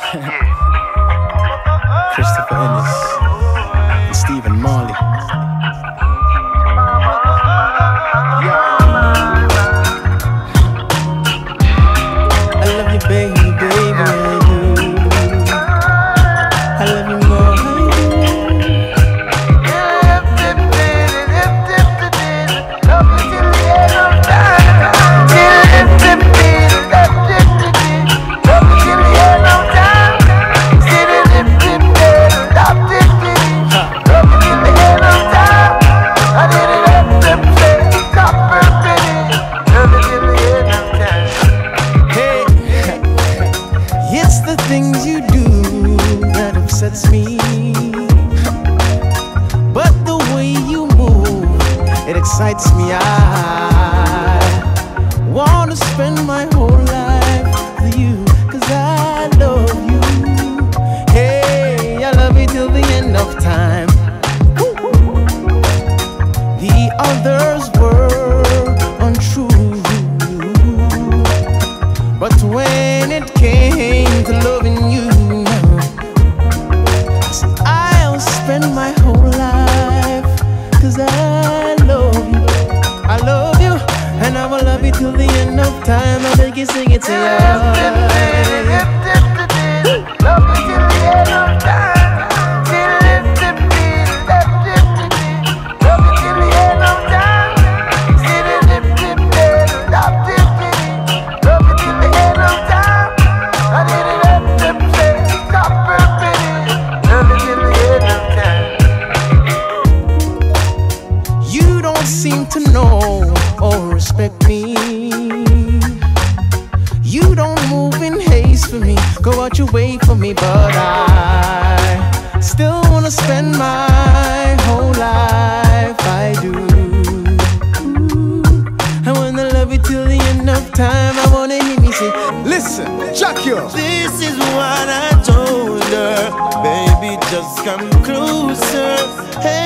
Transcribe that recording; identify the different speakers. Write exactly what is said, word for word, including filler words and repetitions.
Speaker 1: Christopher Ennis and Stephen Marley. I love you, baby, baby, I do. I love you more, I do. Love you till the end of time. Till the end of time. Love you till the end of time. Till the end of time. Love you till the end of time. I didn't let them say copper penny. Love you till the end of time. Hey, it's the things you do that upsets me, but the way you move, it excites me. I wanna spend my whole life with you, cause I love you. Hey, I love you till the end of time. The others were untrue, but when it came to loving you, I said I'll spend my whole life, cause I love you. I love you, and I will love you till the end of time. I beg you, sing it to you. Love you till the end of time. Love you till the end of time. Love you till the end of time. I didn't let them say copper penny. Love you till the end of time. You don't seem to know or respect me. You don't move in haste for me, go out your way for me, but I still wanna spend my whole life. I do. I wanna love you till the end of time. I wanna hear me say, listen, Jack you.
Speaker 2: This is what I told her, baby, just come closer. Hey.